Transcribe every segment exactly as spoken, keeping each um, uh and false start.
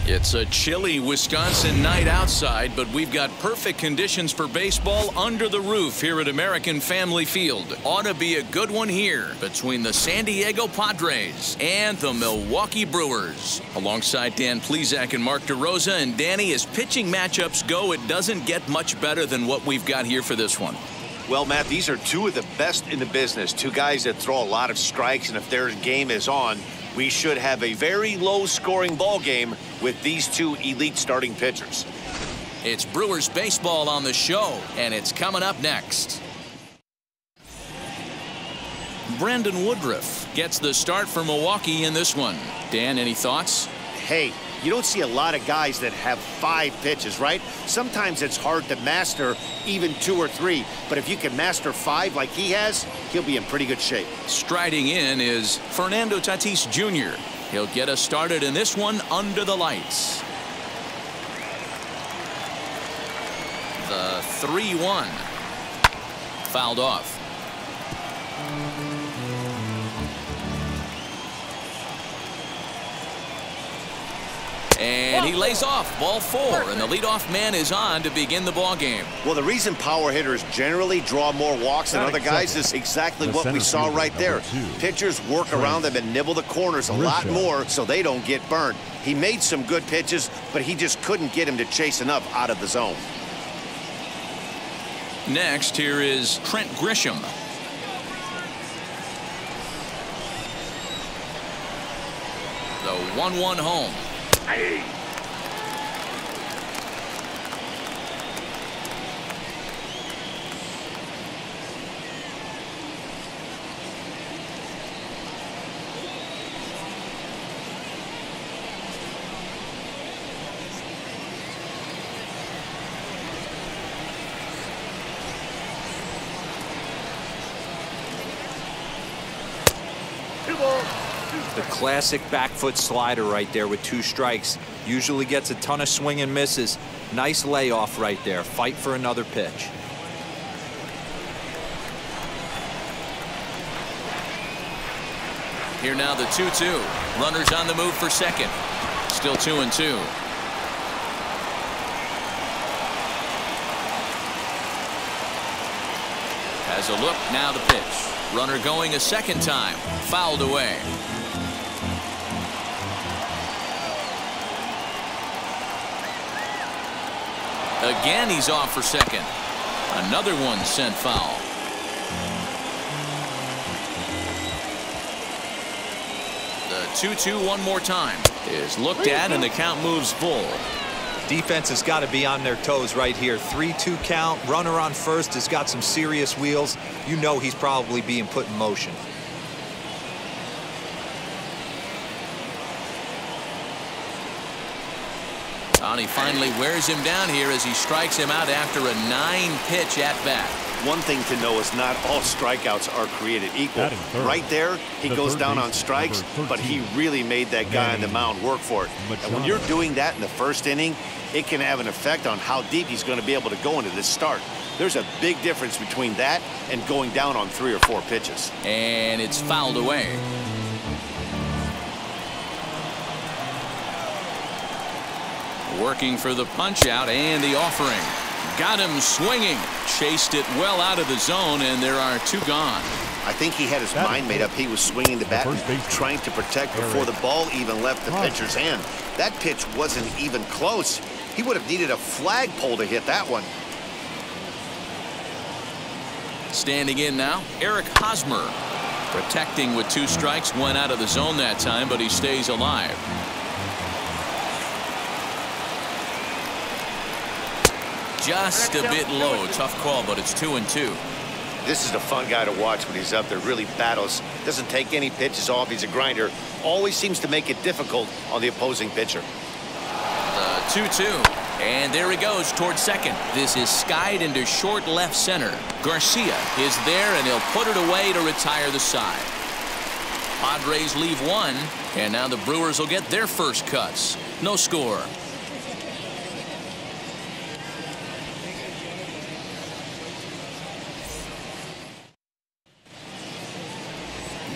It's a chilly Wisconsin night outside, but we've got perfect conditions for baseball under the roof here at American Family Field. Ought to be a good one here between the San Diego Padres and the Milwaukee Brewers. Alongside Dan Plesac and Mark DeRosa, and Danny, as pitching matchups go, it doesn't get much better than what we've got here for this one. Well, Matt, these are two of the best in the business. Two guys that throw a lot of strikes, and if their game is on, we should have a very low-scoring ball game with these two elite starting pitchers. It's Brewers baseball on the show, and it's coming up next. Brandon Woodruff gets the start for Milwaukee in this one. Dan, any thoughts? Hey, you don't see a lot of guys that have five pitches, right? Sometimes it's hard to master even two or three, but if you can master five like he has, he'll be in pretty good shape. Striding in is Fernando Tatis Junior He'll get us started in this one under the lights. The three one. Fouled off. And he lays off ball four, and the leadoff man is on to begin the ball game. Well, the reason power hitters generally draw more walks than other guys is exactly what we saw right there. Pitchers work around them and nibble the corners a lot more so they don't get burned. He made some good pitches, but he just couldn't get him to chase enough out of the zone. Next, here is Trent Grisham. The one one home. Hey. The classic back foot slider right there with two strikes. Usually gets a ton of swing and misses. Nice layoff right there. Fight for another pitch. Here now the two two. Runners on the move for second. Still two and two. Has a look, now the pitch. Runner going a second time. Fouled away. Again, he's off for second. Another one sent foul. The two two one more time is looked at, and the count moves full. Defense has got to be on their toes right here. three two count. Runner on first has got some serious wheels. You know he's probably being put in motion. And he finally wears him down here as he strikes him out after a nine pitch at bat. One thing to know is not all strikeouts are created equal. Right there, he goes down on strikes, but he really made that guy on the mound work for it. And when you're doing that in the first inning, it can have an effect on how deep he's going to be able to go into this start. There's a big difference between that and going down on three or four pitches. And it's fouled away. Working for the punch out and the offering. Got him swinging. Chased it well out of the zone, and there are two gone. I think he had his mind made up. He was swinging the bat, trying to protect before the ball even left the pitcher's hand. That pitch wasn't even close. He would have needed a flagpole to hit that one. Standing in now, Eric Hosmer. Protecting with two strikes, went out of the zone that time, but he stays alive. Just a bit low. Tough call, but it's two and two. This is a fun guy to watch when he's up there. Really battles. Doesn't take any pitches off. He's a grinder. Always seems to make it difficult on the opposing pitcher. The two two. And there he goes towards second. This is skied into short left center. Garcia is there, and he'll put it away to retire the side. Padres leave one, and now the Brewers will get their first cuts. No score.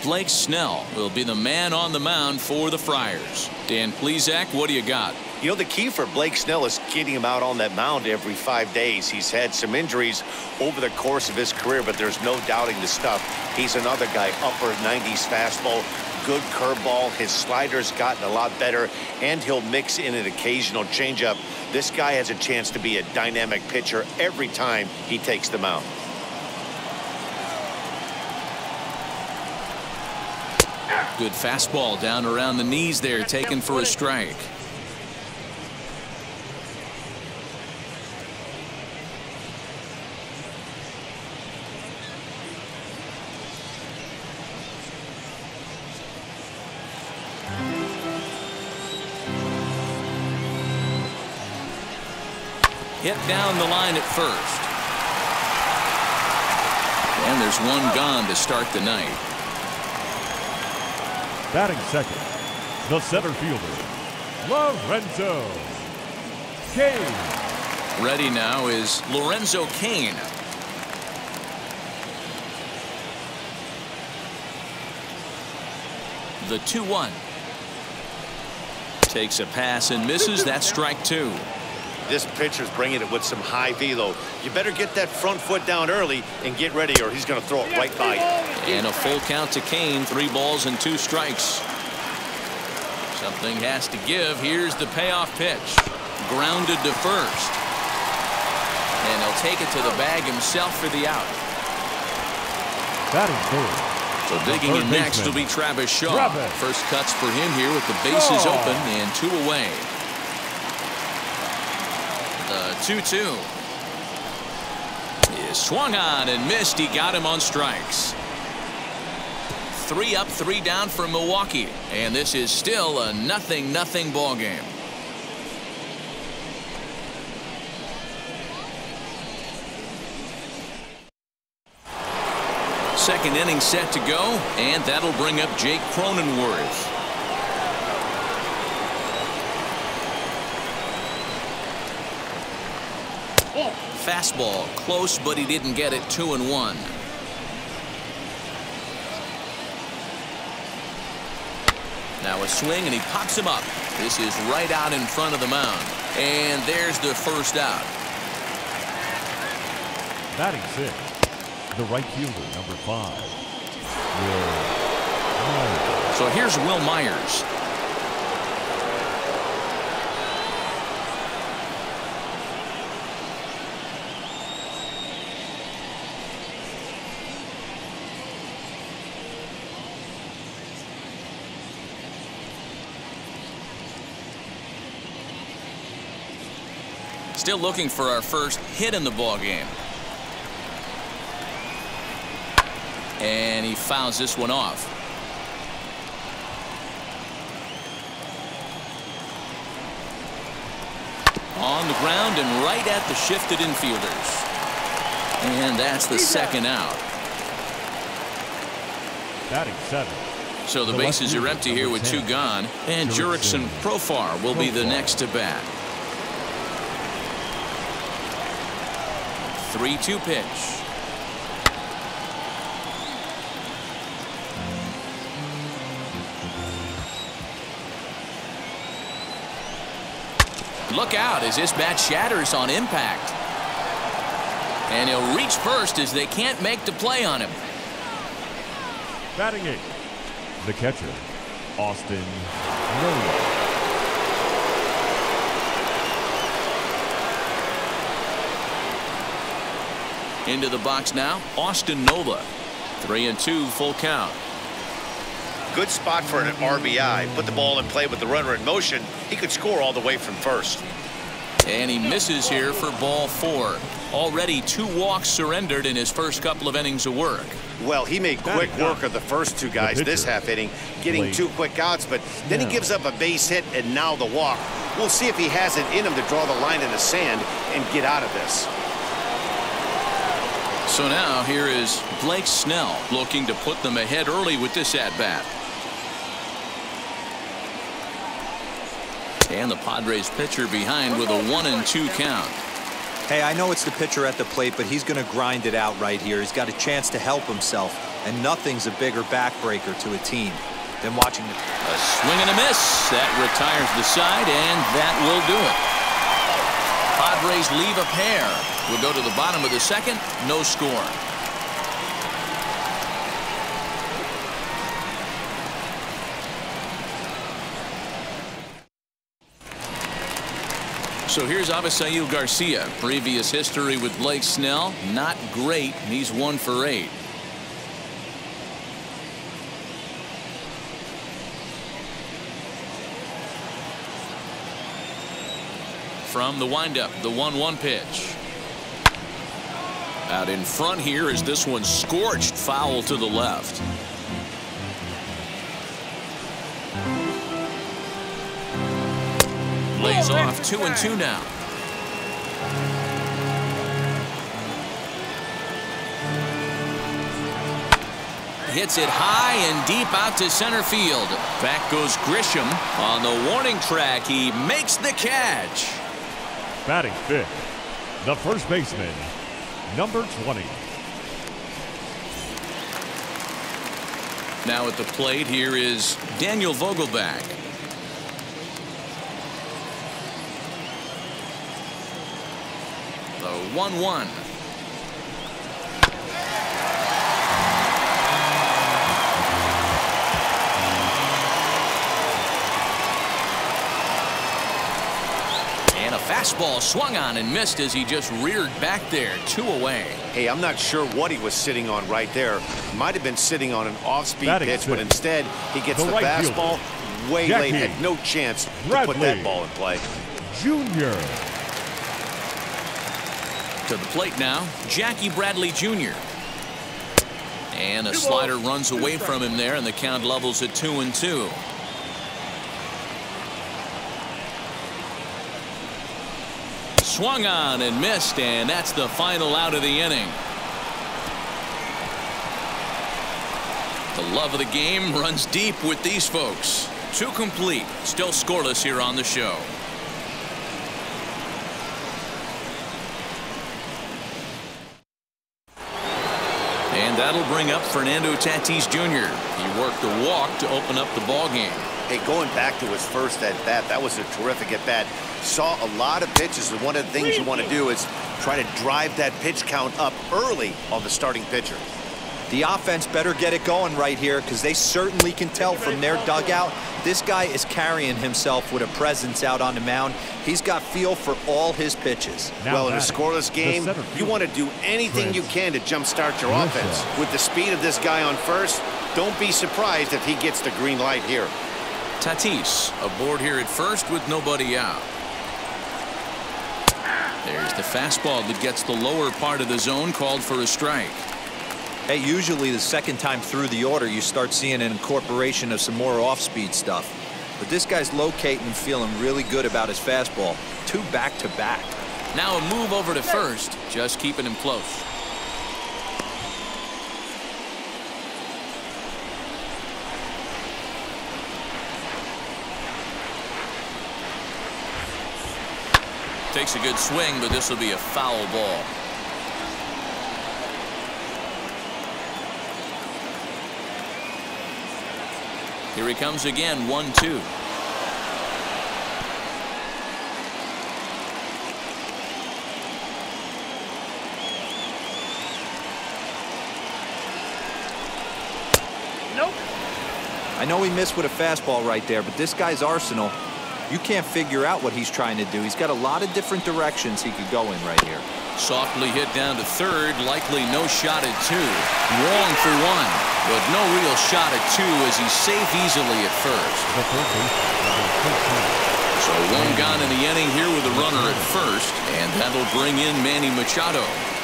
Blake Snell will be the man on the mound for the Friars. Dan Plesac, what do you got? You know, the key for Blake Snell is getting him out on that mound every five days. He's had some injuries over the course of his career, but there's no doubting the stuff. He's another guy, upper nineties fastball, good curveball. His slider's gotten a lot better, and he'll mix in an occasional changeup. This guy has a chance to be a dynamic pitcher every time he takes the mound. Good fastball down around the knees there, taken for a strike. Hit down the line at first. And there's one gone to start the night. Batting second, the center fielder, Lorenzo Cain. Ready now is Lorenzo Cain. The two one. Takes a pass and misses. That's strike two. This pitcher's bringing it with some high velo. You better get that front foot down early and get ready, or he's going to throw it right by you. And a full count to Cain. Three balls and two strikes. Something has to give. Here's the payoff pitch. Grounded to first. And he'll take it to the bag himself for the out. Batting third. So digging in next will be Travis Shaw. Travis. First cuts for him here with the bases Shaw. open and two away. The two two is swung on and missed. He got him on strikes. Three up, three down for Milwaukee, and this is still a nothing nothing ball game. Second inning set to go, and that'll bring up Jake Cronenworth. Fastball close, but he didn't get it. Two and one. Now a swing, and he pops him up. This is right out in front of the mound, and there's the first out. Batting sixth, the right fielder, number five, Will Myers. So here's Will Myers. Still looking for our first hit in the ball game. And he fouls this one off. On the ground and right at the shifted infielders. And that's the second out. Batting seven. So the bases are empty here with two gone. And Jurickson Profar will be the next to bat. three two pitch. Look out as this bat shatters on impact. And he'll reach first as they can't make the play on him. Batting eight, the catcher, Austin Nola. Into the box now, Austin Nola. Three and two, full count. Good spot for an R B I. Put the ball in play with the runner in motion. He could score all the way from first. And he misses here for ball four. Already two walks surrendered in his first couple of innings of work. Well, he made quick work of the first two guys this half inning, getting two quick outs, but then he gives up a base hit and now the walk. We'll see if he has it in him to draw the line in the sand and get out of this. So now here is Blake Snell looking to put them ahead early with this at-bat. And the Padres pitcher behind with a one and two count. Hey, I know it's the pitcher at the plate, but he's going to grind it out right here. He's got a chance to help himself. and nothing's a bigger backbreaker to a team than watching the a swing and a miss. That retires the side, and that will do it. Padres leave a pair. We'll go to the bottom of the second. No score. So here's Avisail Garcia. Previous history with Blake Snell, not great. He's one for eight. From the windup, the one one pitch. Out in front here is this one scorched foul to the left. Lays off two and two now. Hits it high and deep out to center field. Back goes Grisham on the warning track. He makes the catch. Batting fifth, the first baseman, number twenty. Now at the plate here is Daniel Vogelbach. The one one. And a fastball swung on and missed as he just reared back there. Two away. Hey, I'm not sure what he was sitting on right there. Might have been sitting on an off-speed Batting pitch, six. but instead he gets The the, right fastball fielder, way Jackie late. Had no chance Bradley to put that ball in play. Junior To the plate now, Jackie Bradley Junior And a slider runs away from him there, and the count levels at two and two. Swung on and missed, and that's the final out of the inning. The love of the game runs deep with these folks. Two complete, still scoreless here on the show. And that'll bring up Fernando Tatis Junior He worked a walk to open up the ball game. Hey, going back to his first at bat, that was a terrific at bat. Saw a lot of pitches, and one of the things you want to do is try to drive that pitch count up early on the starting pitcher. The offense better get it going right here, because they certainly can tell from their dugout this guy is carrying himself with a presence out on the mound. He's got feel for all his pitches. Now well, in a batting, scoreless game, you want to do anything you can to jumpstart your offense. With the speed of this guy on first, don't be surprised if he gets the green light here. Tatis aboard here at first with nobody out. There's the fastball that gets the lower part of the zone, called for a strike. Hey, usually the second time through the order you start seeing an incorporation of some more off-speed stuff. But this guy's locating and feeling really good about his fastball. Two back-to-back. Now a move over to first, just keeping him close. Takes a good swing, but this will be a foul ball. Here he comes again, one two. Nope. I know he missed with a fastball right there, but this guy's arsenal, you can't figure out what he's trying to do. He's got a lot of different directions he could go in right here. Softly hit down to third, likely no shot at two. Wrong for one, but no real shot at two as he's safe easily at first. So one gone in the inning here with a runner at first, and that'll bring in Manny Machado.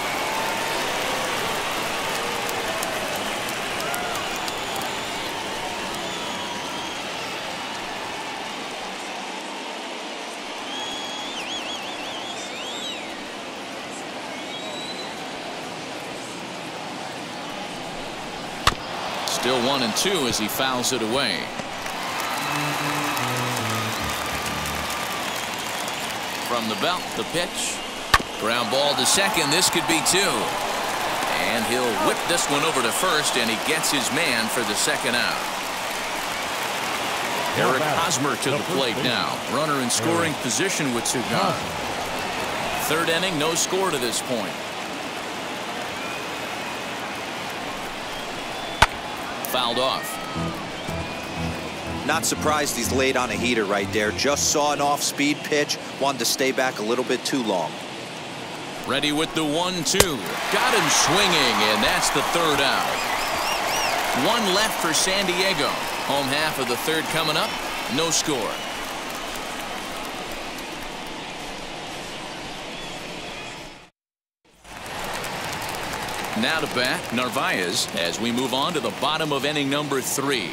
Still one and two as he fouls it away. From the belt, the pitch. Ground ball to second. This could be two. And he'll whip this one over to first, and he gets his man for the second out. Eric Hosmer to the plate now. Runner in scoring position with two gone. Third inning, no score to this point. Fouled off. Not surprised he's laid on a heater right there. Just saw an off-speed pitch. Wanted to stay back a little bit too long. Ready with the one two. Got him swinging, and that's the third out. One left for San Diego. Home half of the third coming up. No score. Now to bat, Narvaez, as we move on to the bottom of inning number three.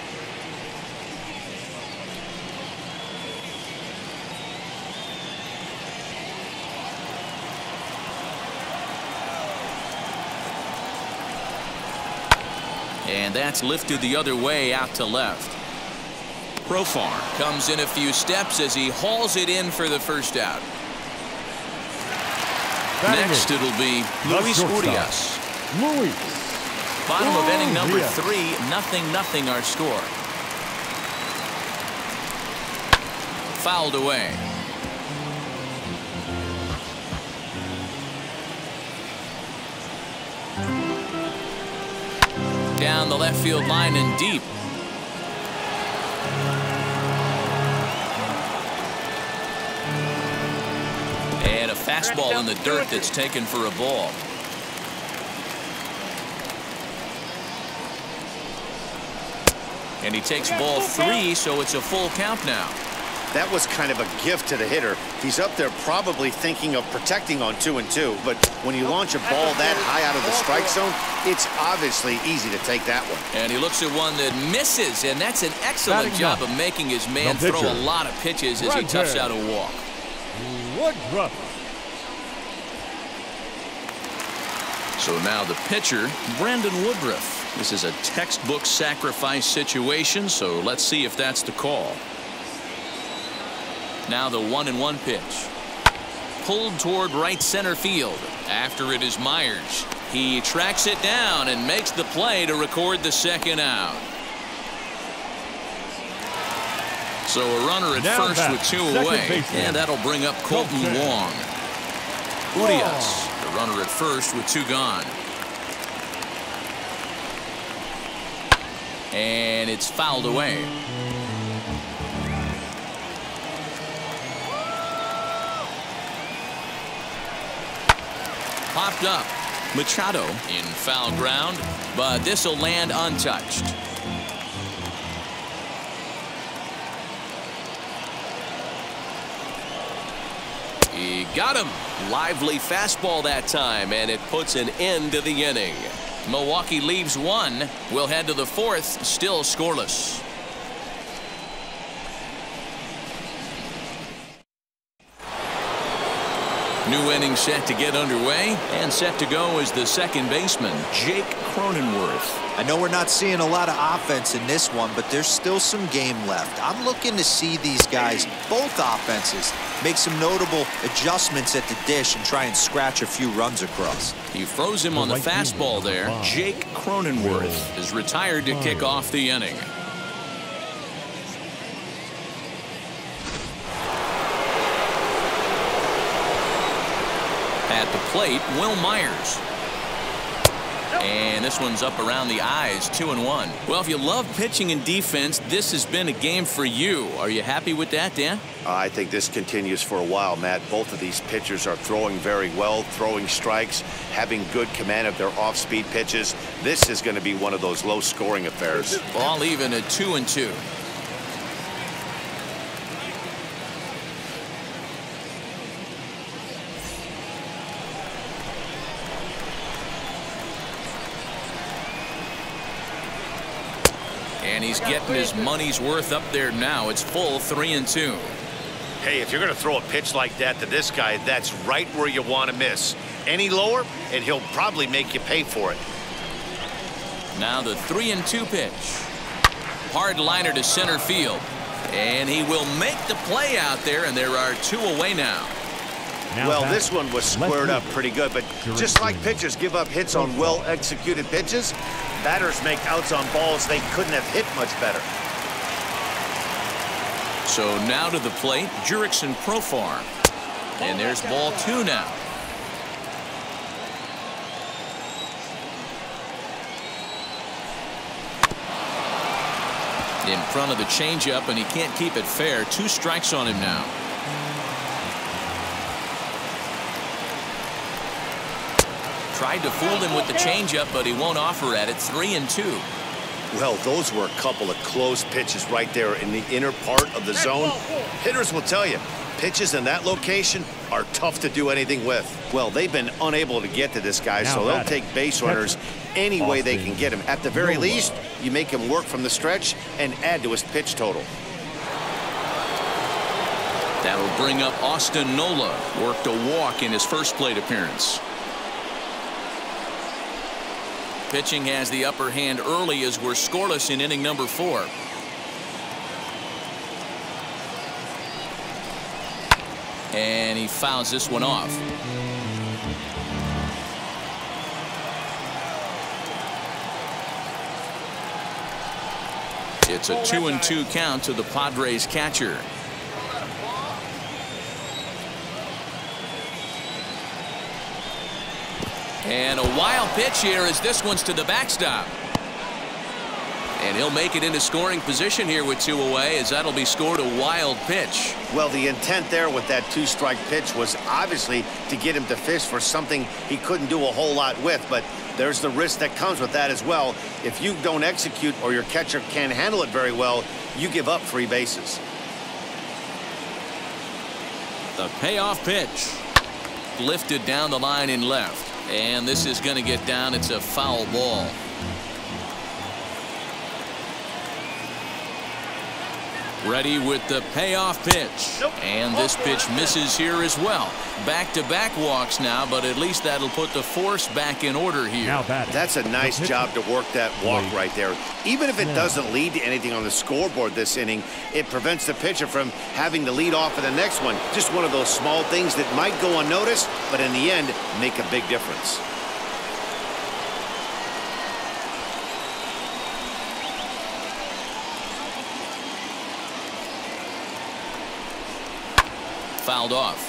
And that's lifted the other way out to left. Profar comes in a few steps as he hauls it in for the first out. Next it'll be Luis Urias. Luis. Bottom of inning number three, nothing nothing our score. Fouled away. Down the left field line and deep. And a fastball in the dirt that's taken for a ball. And he takes ball three, so it's a full count now. That was kind of a gift to the hitter. He's up there probably thinking of protecting on two and two, but when you launch a ball that high out of the strike zone, it's obviously easy to take that one. And he looks at one that misses, and that's an excellent job of making his man throw a lot of pitches as he toughs out a walk. Woodruff. So now the pitcher, Brandon Woodruff. This is a textbook sacrifice situation, so let's see if that's the call. Now the one and one pitch. Pulled toward right center field. After it is Myers. He tracks it down and makes the play to record the second out. So a runner at now first back, with two away. baseman. And that'll bring up Colton Wong. Urias, the runner at first with two gone. And it's fouled away. Popped up. Machado in foul ground, but this will land untouched. He got him. Lively fastball that time, and it puts an end to the inning. Milwaukee leaves one. We'll head to the fourth, still scoreless. New inning set to get underway, and set to go is the second baseman, Jake Cronenworth. I know we're not seeing a lot of offense in this one, but there's still some game left. I'm looking to see these guys, both offenses, make some notable adjustments at the dish and try and scratch a few runs across. He froze him on the fastball there. Jake Cronenworth is retired to kick off the inning. At the plate, Will Myers. And this one's up around the eyes, two and one. Well, if you love pitching and defense, this has been a game for you. Are you happy with that, Dan? I think this continues for a while, Matt. Both of these pitchers are throwing very well, throwing strikes, having good command of their off-speed pitches. This is going to be one of those low-scoring affairs. Ball even at two and two. And he's getting his money's worth up there now. It's full three and two. Hey, if you're going to throw a pitch like that to this guy, that's right where you want to miss. Any lower, and he'll probably make you pay for it. Now the three and two pitch. Hard liner to center field. And he will make the play out there, and there are two away now. Well, this one was squared up pretty good, but just like pitchers give up hits on well-executed pitches, batters make outs on balls they couldn't have hit much better. So now to the plate, Jurickson Profar. And there's ball two now. In front of the changeup, and he can't keep it fair. Two strikes on him now. Tried to fool him with the changeup, but he won't offer at it. Three and two. Well, those were a couple of close pitches right there in the inner part of the zone. Hitters will tell you, pitches in that location are tough to do anything with. Well, they've been unable to get to this guy, so they'll take base runners any way they can get him. At the very least, you make him work from the stretch and add to his pitch total. That'll bring up Austin Nola. Worked a walk in his first plate appearance. Pitching has the upper hand early as we're scoreless in inning number four. And he fouls this one off. It's a two and two count to the Padres catcher. And a wild pitch here as this one's to the backstop. And he'll make it into scoring position here with two away, as that'll be scored a wild pitch. Well, the intent there with that two-strike pitch was obviously to get him to fish for something he couldn't do a whole lot with, but there's the risk that comes with that as well. If you don't execute or your catcher can't handle it very well, you give up free bases. The payoff pitch. Lifted down the line in left. And this is going to get down. It's a foul ball. Ready with the payoff pitch. Nope. And this pitch misses here as well. Back-to-back walks now, but at least that'll put the force back in order here. Now batting. That's a nice job to work that walk right there. Even if it doesn't lead to anything on the scoreboard this inning, it prevents the pitcher from having to lead off of the next one. Just one of those small things that might go unnoticed, but in the end, make a big difference. Fouled off.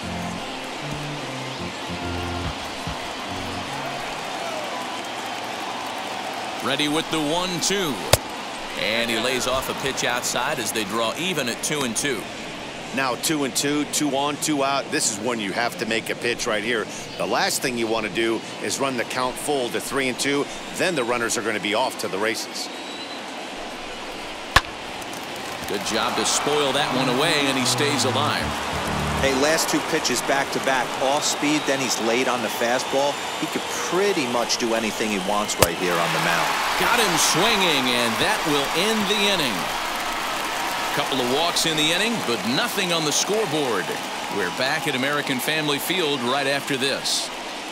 Ready with the one two. And he lays off a pitch outside as they draw even at two and two. Now two and two, two on, two out. This is when you have to make a pitch right here. The last thing you want to do is run the count full to three and two. Then the runners are going to be off to the races. Good job to spoil that one away, and he stays alive. Hey, last two pitches back-to-back, off speed, then he's late on the fastball. He could pretty much do anything he wants right here on the mound. Got him swinging, and that will end the inning. Couple of walks in the inning, but nothing on the scoreboard. We're back at American Family Field right after this.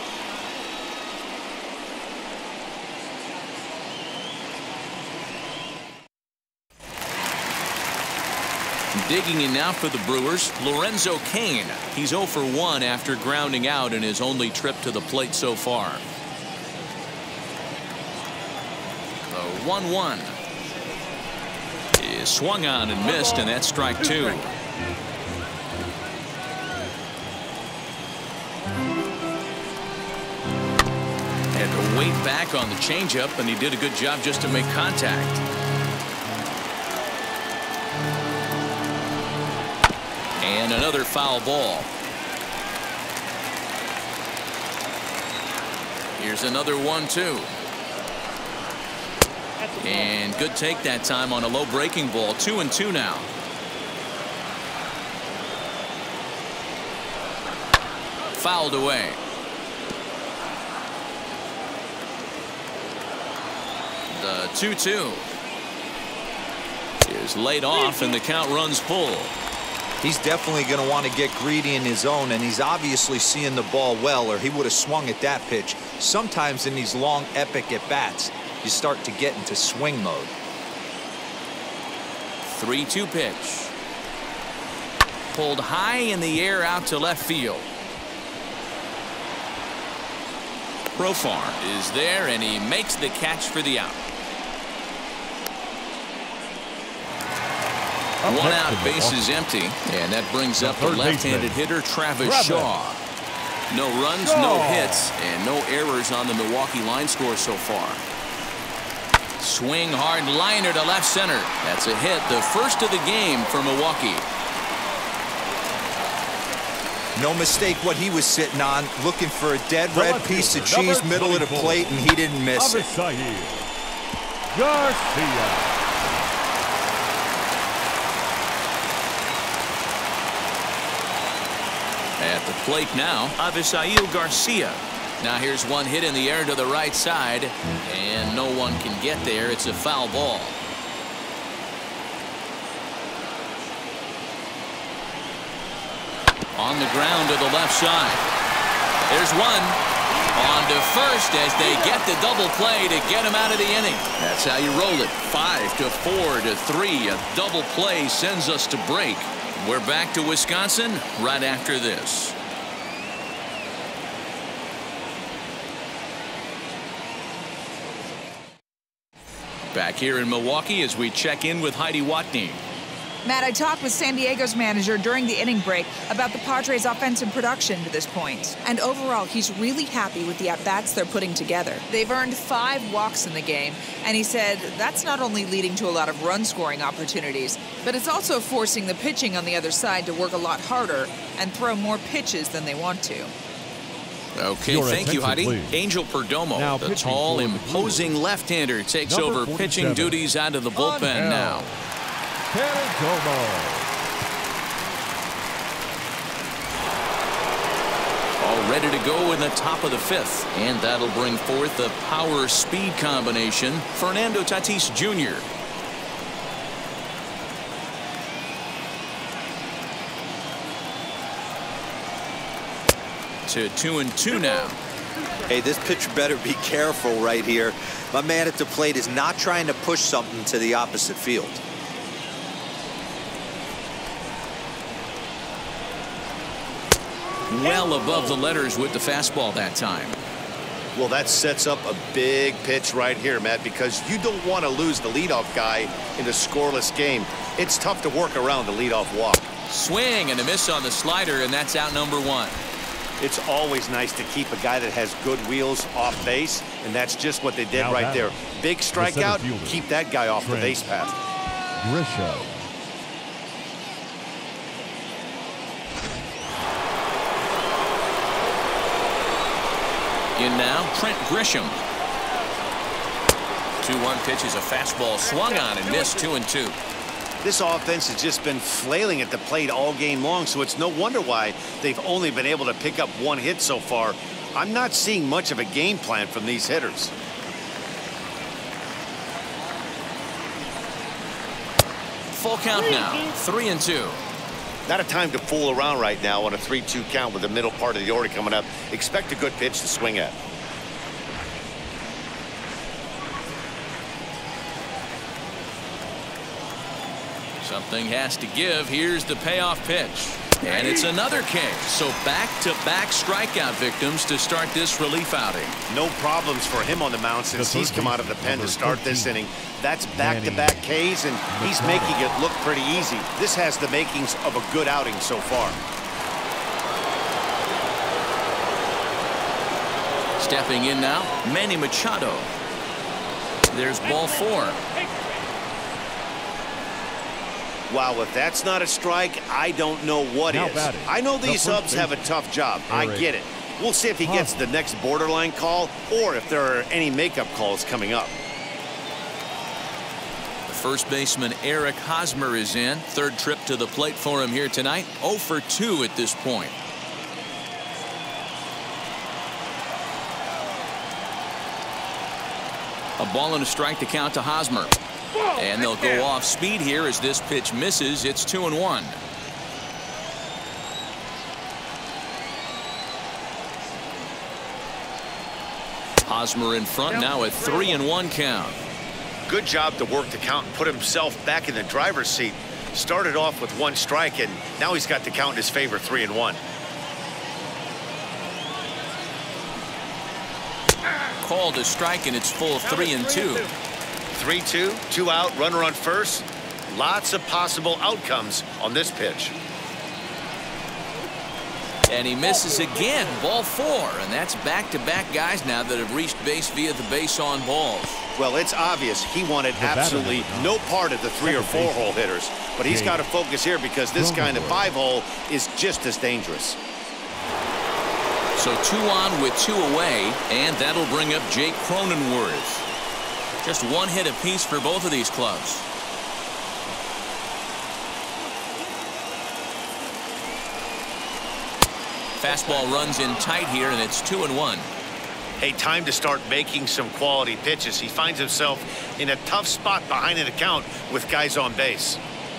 Digging in now for the Brewers, Lorenzo Cain. He's oh for one after grounding out in his only trip to the plate so far. The one one is swung on and missed, and that's strike two. Had to wait back on the changeup, and he did a good job just to make contact. And another foul ball. Here's another one two. And good take that time on a low breaking ball. Two and two now. Fouled away. The two two is laid off, and the count runs full. He's definitely going to want to get greedy in his zone, and he's obviously seeing the ball well, or he would have swung at that pitch. Sometimes in these long, epic at-bats, you start to get into swing mode. three two pitch. Pulled high in the air out to left field. Profar is there, and he makes the catch for the out. One out, base is empty, and that brings up the left-handed hitter, Travis Shaw. No runs, no hits, and no errors on the Milwaukee line score so far. Swing hard liner to left center. That's a hit, the first of the game for Milwaukee. No mistake what he was sitting on, looking for a dead red piece of cheese middle of the plate, and he didn't miss it. Garcia. At the plate now, Avisail Garcia. Now here's one hit in the air to the right side, and no one can get there. It's a foul ball. On the ground to the left side. There's one. On to first as they get the double play to get him out of the inning. That's how you roll it. Five to four to three. A double play sends us to break. We're back to Wisconsin right after this. Back here in Milwaukee as we check in with Heidi Watney. Matt, I talked with San Diego's manager during the inning break about the Padres' offensive production to this point. And overall, he's really happy with the at-bats they're putting together. They've earned five walks in the game, and he said that's not only leading to a lot of run-scoring opportunities, but it's also forcing the pitching on the other side to work a lot harder and throw more pitches than they want to. Okay, Your thank you, Heidi. Please. Angel Perdomo, now the tall, imposing left-hander, takes Number over pitching duties out of the bullpen now. Perdomo. All ready to go in the top of the fifth, and that'll bring forth the power-speed combination. Fernando Tatis Junior To two and two now. Hey, this pitcher better be careful right here. My man at the plate is not trying to push something to the opposite field. Well above the letters with the fastball that time. Well, that sets up a big pitch right here, Matt, because you don't want to lose the leadoff guy in a scoreless game. It's tough to work around the leadoff walk. Swing and a miss on the slider, and that's out number one. It's always nice to keep a guy that has good wheels off base, and that's just what they did now right there. Big strikeout, the keep that guy off Trent. the base path. Grisham. In now, Trent Grisham. two one pitch is a fastball swung on and missed. Two and two. This offense has just been flailing at the plate all game long, so it's no wonder why they've only been able to pick up one hit so far. I'm not seeing much of a game plan from these hitters. Full count now, three and two. Not a time to fool around right now on a three two count with the middle part of the order coming up. Expect a good pitch to swing at. Something has to give. Here's the payoff pitch. And it's another K. So back-to-back strikeout victims to start this relief outing. No problems for him on the mound since he's come out of the pen to start this inning. That's back-to-back Ks, and he's making it look pretty easy. This has the makings of a good outing so far. Stepping in now, Manny Machado. There's ball four. Wow, if that's not a strike, I don't know what is. I know these subs have a tough job. I get it. We'll see if he gets the next borderline call or if there are any makeup calls coming up. The first baseman Eric Hosmer is in. Third trip to the plate for him here tonight. oh for two at this point. A ball and a strike to count to Hosmer. And they'll go off speed here as this pitch misses. It's two and one. Hosmer in front now at three and one count. Good job to work the count and put himself back in the driver's seat. Started off with one strike, and now he's got the count in his favor, three and one. called a strike, and it's full three and two. three two, two out, runner on first. Lots of possible outcomes on this pitch. And he misses again, ball four, and that's back-to-back guys now that have reached base via the base on balls. Well, it's obvious he wanted absolutely no part of the three or four hole hitters, but he's got to focus here because this guy in the five hole is just as dangerous. So two on with two away, and that'll bring up Jake Cronenworth. Just one hit apiece for both of these clubs. Fastball runs in tight here, and it's two and one. Hey, time to start making some quality pitches. He finds himself in a tough spot behind an account with guys on base.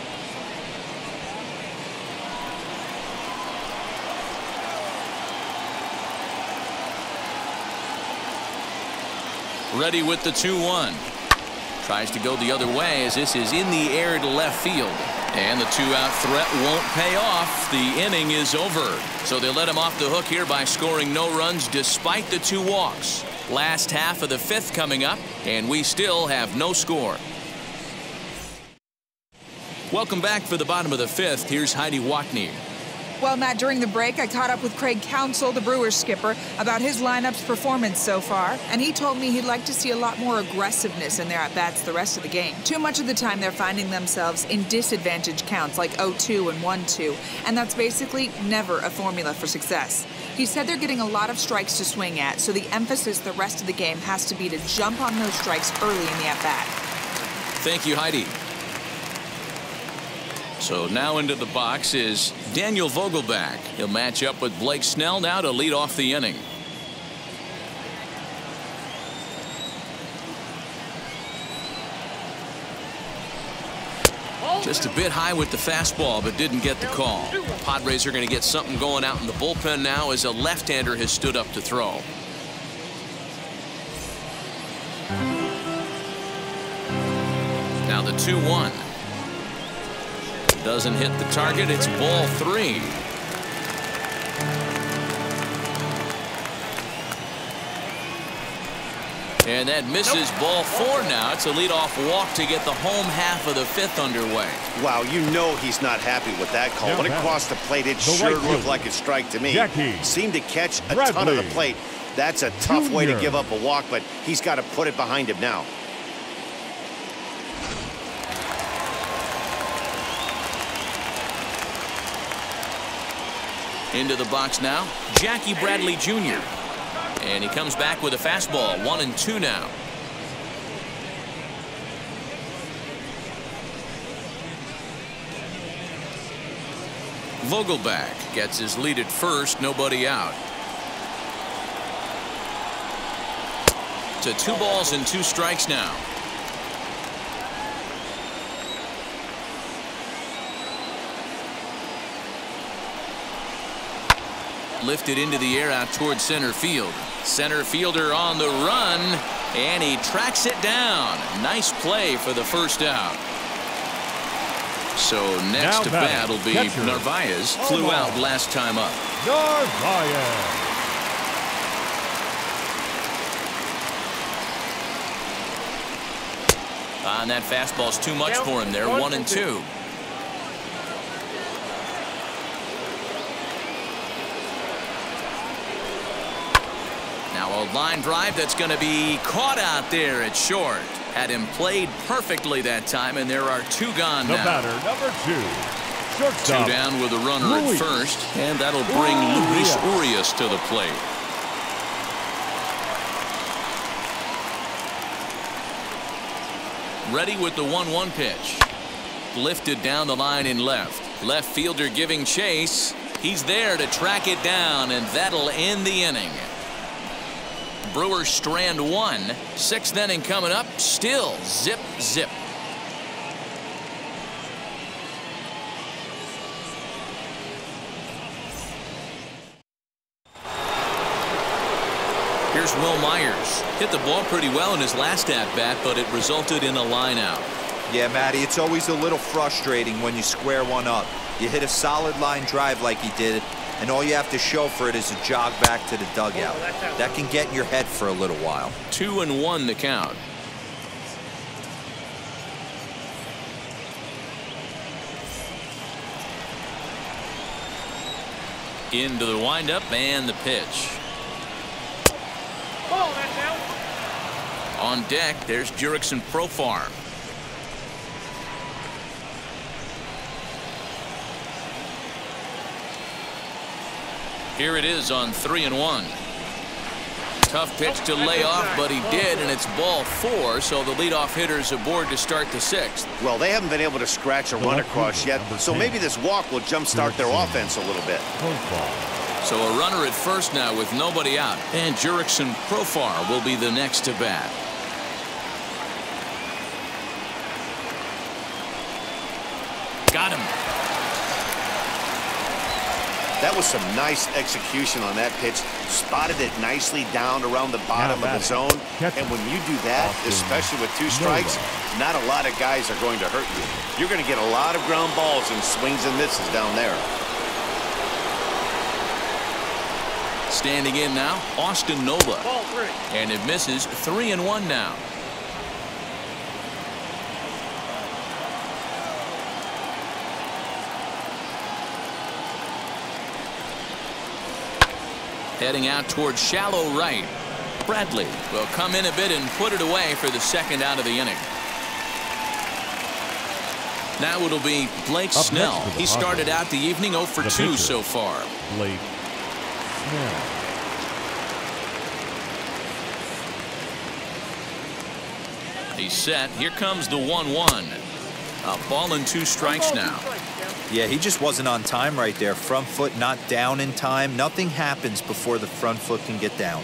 Ready with the two one. Tries to go the other way as this is in the air to left field. And the two-out threat won't pay off. The inning is over. So they let him off the hook here by scoring no runs despite the two walks. Last half of the fifth coming up, and we still have no score. Welcome back for the bottom of the fifth. Here's Heidi Watney. Well, Matt, during the break, I caught up with Craig Counsell, the Brewers skipper, about his lineup's performance so far, and he told me he'd like to see a lot more aggressiveness in their at-bats the rest of the game. Too much of the time, they're finding themselves in disadvantage counts like oh two and one two, and that's basically never a formula for success. He said they're getting a lot of strikes to swing at, so the emphasis the rest of the game has to be to jump on those strikes early in the at-bat. Thank you, Heidi. So now into the box is Daniel Vogelbach. He'll match up with Blake Snell now to lead off the inning. Just a bit high with the fastball, but didn't get the call. Padres are going to get something going out in the bullpen now as a left-hander has stood up to throw. Now the two one. Doesn't hit the target. It's ball three. And that misses ball four now. It's a leadoff walk to get the home half of the fifth underway. Wow, you know he's not happy with that call. When it crossed the plate, it sure looked like a strike to me. Seemed to catch a ton of the plate. That's a tough way to give up a walk, but he's got to put it behind him now. Into the box now, Jackie Bradley Junior And he comes back with a fastball, one and two now. Vogelbach gets his lead at first, nobody out. To two balls and two strikes now. Lifted into the air out towards center field. Center fielder on the run, and he tracks it down. Nice play for the first out. So next to bat will be Narvaez. Flew out last time up. Narvaez. On that fastball's too much for him there. One and two. Now a line drive that's going to be caught out there at short. Had him played perfectly that time, and there are two gone the now. Batter, number two. Shortstop. Two down with a runner Luis. At first, and that'll bring Luis Urias to the plate. Ready with the one one pitch. Lifted down the line in left. Left fielder giving chase. He's there to track it down, and that'll end the inning. Brewers strand one. Sixth inning coming up. Still zip, zip. Here's Wil Myers. Hit the ball pretty well in his last at-bat, but it resulted in a line out. Yeah, Matty, it's always a little frustrating when you square one up. You hit a solid line drive like he did, and all you have to show for it is a jog back to the dugout. That can get in your head for a little while. Two and one the count. Into the windup and the pitch. On deck, there's Jurickson Profar. Here it is on three and one. Tough pitch to lay off, but he did, and it's ball four, so the leadoff hitter's aboard to start the sixth. Well, they haven't been able to scratch a run across yet, so maybe this walk will jumpstart their offense a little bit. So a runner at first now with nobody out, and Jurickson Profar will be the next to bat. Got him. That was some nice execution on that pitch. Spotted it nicely down around the bottom of the zone. And when you do that, especially with two strikes, not a lot of guys are going to hurt you. You're going to get a lot of ground balls and swings and misses down there. Standing in now, Austin Nola. And it misses. Three and one now. Heading out towards shallow right. Bradley will come in a bit and put it away for the second out of the inning. Now it'll be Blake Snell. He started out the evening oh for two so far. Blake Snell. He's set. Here comes the one one. A ball and two strikes now. Yeah, he just wasn't on time right there. Front foot not down in time. Nothing happens before the front foot can get down.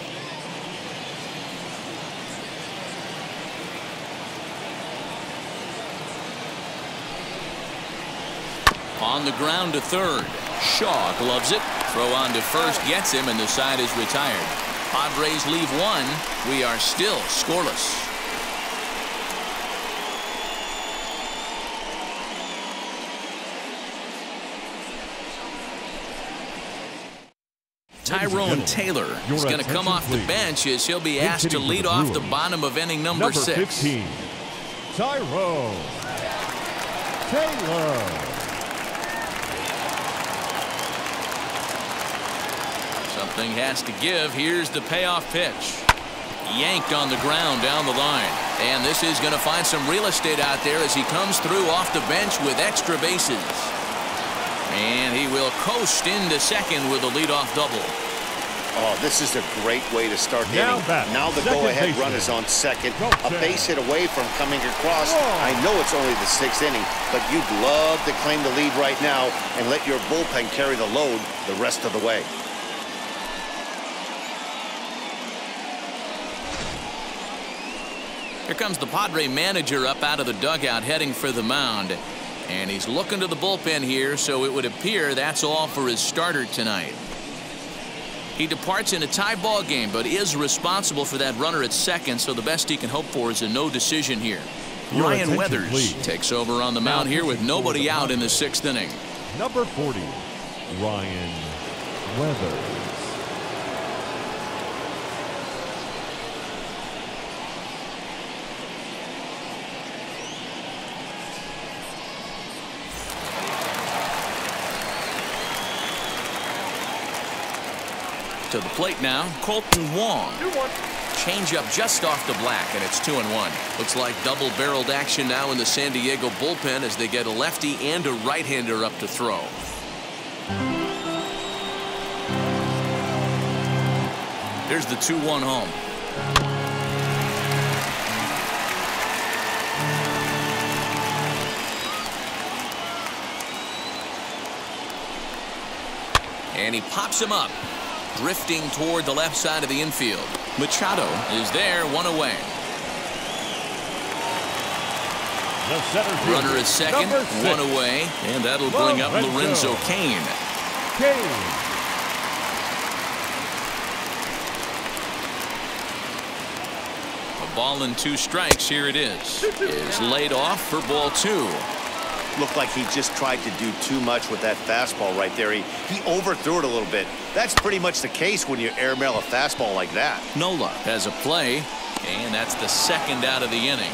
On the ground to third. Shaw gloves it. Throw on to first gets him, and the side is retired. Padres leave one. We are still scoreless. Tyrone Taylor is going to come off the bench as he'll be asked to lead off the bottom of inning number, number six. fifteen, Tyrone Taylor. Something has to give. Here's the payoff pitch. Yanked on the ground down the line. And this is going to find some real estate out there as he comes through off the bench with extra bases. And he will coast into second with a leadoff double. Oh, this is a great way to start the now inning. Back. Now the go-ahead run is on second. A base hit away from coming across. Whoa. I know it's only the sixth inning, but you'd love to claim the lead right now and let your bullpen carry the load the rest of the way. Here comes the Padre manager up out of the dugout heading for the mound. And he's looking to the bullpen here, so it would appear that's all for his starter tonight. He departs in a tie ball game, but is responsible for that runner at second, so the best he can hope for is a no decision here. Your Ryan Weathers please. takes over on the mound here with nobody out in the sixth inning. Number forty, Ryan Weathers. To the plate now, Colton Wong. Change up just off the black, and it's two and one. Looks like double-barreled action now in the San Diego bullpen as they get a lefty and a right-hander up to throw. Here's the two one home. And he pops him up. Drifting toward the left side of the infield. Machado is there, one away. The center field. Runner is second, one away, and that'll bring up Lorenzo Cain. Cain. A ball and two strikes. Here it is. Is laid off for ball two. looked like he just tried to do too much with that fastball right there. He, he overthrew it a little bit. That's pretty much the case when you airmail a fastball like that. Nola has a play, and that's the second out of the inning.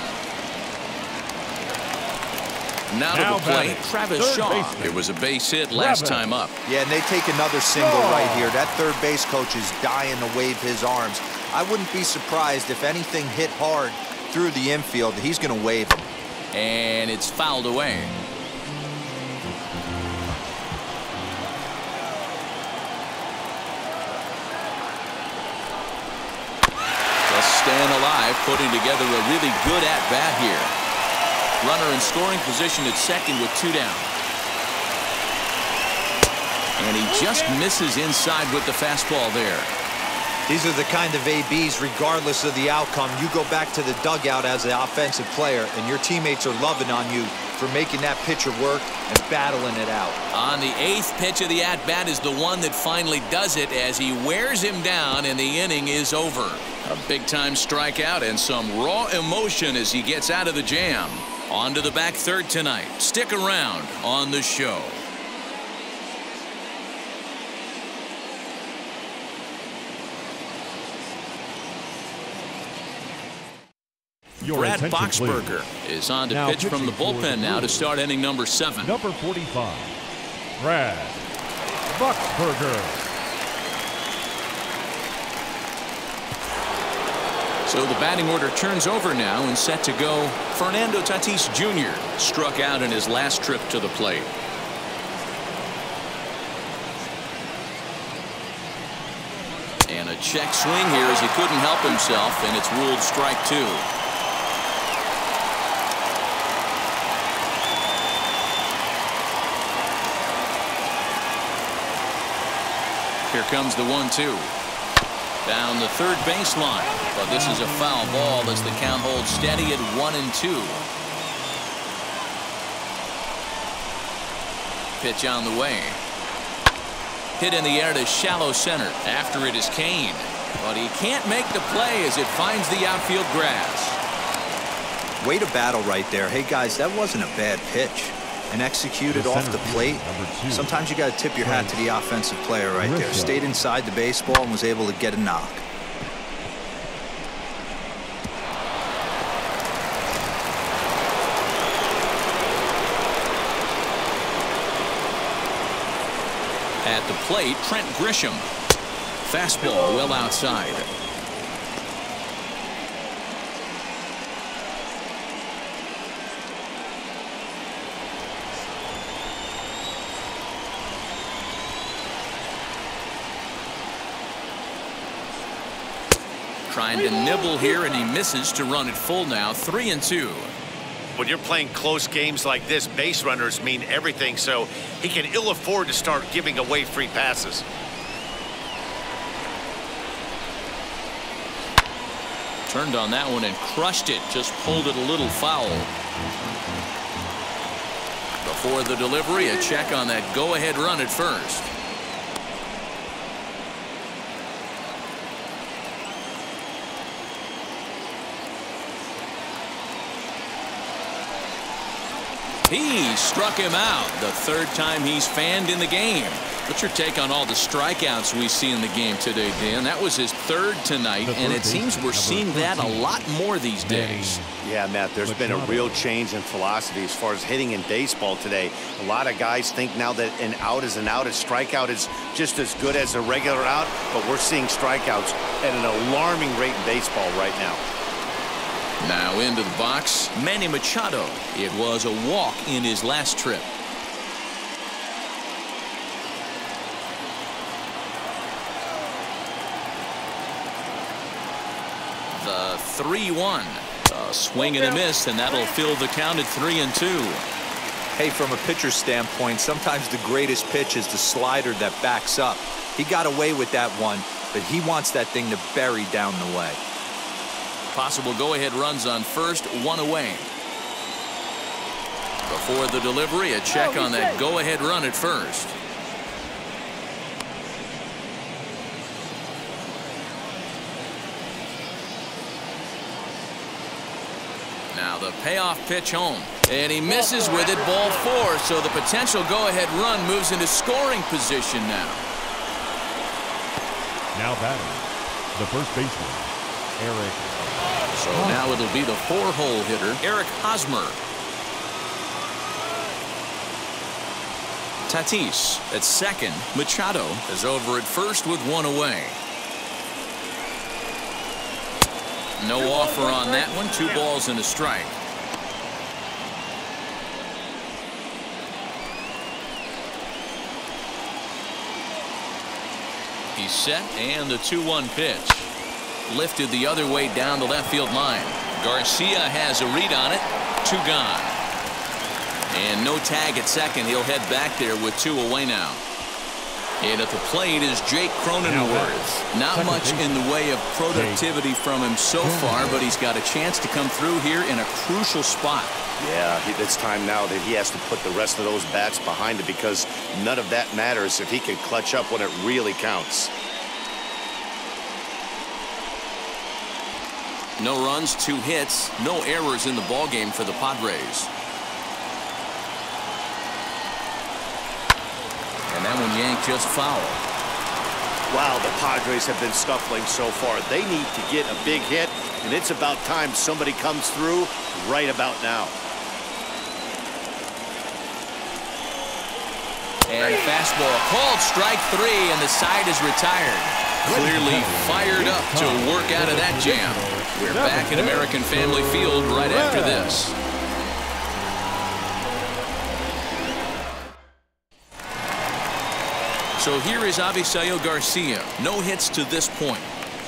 Now, now to the plate, Travis Shaw. Baseman. It was a base hit last Travis. time up. Yeah, and they take another single oh. right here. That third base coach is dying to wave his arms. I wouldn't be surprised if anything hit hard through the infield. He's going to wave him. And it's fouled away. Just staying alive, putting together a really good at-bat here. Runner in scoring position at second with two down. And he just misses inside with the fastball there. These are the kind of A Bs, regardless of the outcome. You go back to the dugout as an offensive player, and your teammates are loving on you for making that pitcher work and battling it out. On the eighth pitch of the at-bat is the one that finally does it as he wears him down, and the inning is over. A big-time strikeout and some raw emotion as he gets out of the jam. On to the back third tonight. Stick around on the show. Your Brad Boxberger please. is on to now pitch from the bullpen now to start inning number seven. Number forty-five, Brad Boxberger. So the batting order turns over now and set to go. Fernando Tatis Junior struck out in his last trip to the plate. And a check swing here as he couldn't help himself, and it's ruled strike two. Here comes the one two. Down the third baseline, but this is a foul ball as the count holds steady at one and two. Pitch on the way. Hit in the air to shallow center. After it is Kane, but he can't make the play as it finds the outfield grass. Way to battle right there. Hey guys, that wasn't a bad pitch. And executed off the plate. Sometimes you got to tip your hat to the offensive player right there. Stayed inside the baseball and was able to get a knock. At the plate, Trent Grisham. Fastball well outside. Trying to nibble here, and he misses to run it full now. Three and two. When you're playing close games like this, base runners mean everything, so he can ill afford to start giving away free passes. Turned on that one and crushed it. Just pulled it a little foul. Before the delivery, a check on that go-ahead run at first. He struck him out, the third time he's fanned in the game. What's your take on all the strikeouts we see in the game today, Dan? That was his third tonight, and it seems we're seeing that a lot more these days. Yeah, Matt, there's been a real change in philosophy as far as hitting in baseball today. A lot of guys think now that an out is an out, a strikeout is just as good as a regular out, but we're seeing strikeouts at an alarming rate in baseball right now. Now into the box, Manny Machado. It was a walk in his last trip. The three one. A swing and a miss, and that'll fill the count at three and two. Hey, from a pitcher's standpoint, sometimes the greatest pitch is the slider that backs up. He got away with that one, but he wants that thing to bury down the way. Possible go-ahead runs on first, one away. Before the delivery, a check on that go-ahead run at first. Now the payoff pitch home. And he misses with it, ball four, so the potential go-ahead run moves into scoring position now. Now batting, the first baseman, Eric. So now it'll be the four-hole hitter, Eric Hosmer. Tatis at second. Machado is over at first with one away. No offer on that one. Two balls and a strike. He's set, and the two one pitch. Lifted the other way down the left field line. Garcia has a read on it. Two gone. And no tag at second. He'll head back there with two away now. And at the plate is Jake Cronenworth. Not much in the way of productivity from him so far, but he's got a chance to come through here in a crucial spot. Yeah, it's time now that he has to put the rest of those bats behind it, because none of that matters if he can clutch up when it really counts. No runs, two hits, no errors in the ballgame for the Padres. And that one yanked just foul. Wow, the Padres have been scuffling so far. They need to get a big hit, and it's about time somebody comes through right about now. And fastball called strike three, and the side is retired. Clearly fired up to work out of that jam. We're back in American Family Field right after this. So here is Avisail Garcia. No hits to this point.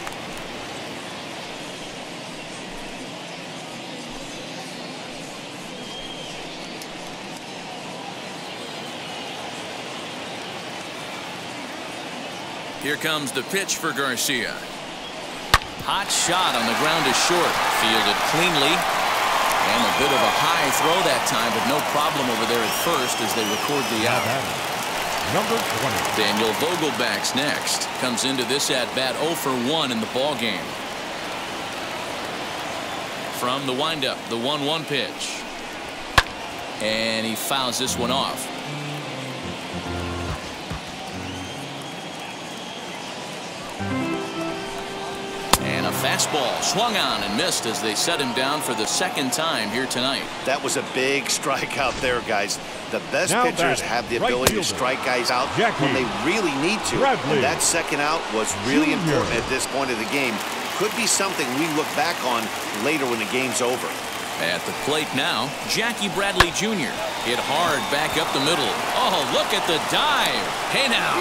Here comes the pitch for Garcia. Hot shot on the ground is short. Fielded cleanly. And a bit of a high throw that time, but no problem over there at first as they record the out. Number twenty. Daniel Vogelback's next. Comes into this at-bat oh for one in the ball game. From the windup, the one one pitch. And he fouls this one off. And a fastball swung on and missed as they set him down for the second time here tonight. That was a big strikeout there, guys. The best Now pitchers batting, have the right ability fielder, to strike guys out Jackie when they really need to. Bradley And that second out was really Junior important at this point of the game. Could be something we look back on later when the game's over. At the plate now, Jackie Bradley Junior Hit hard back up the middle. Oh, look at the dive. Hey now.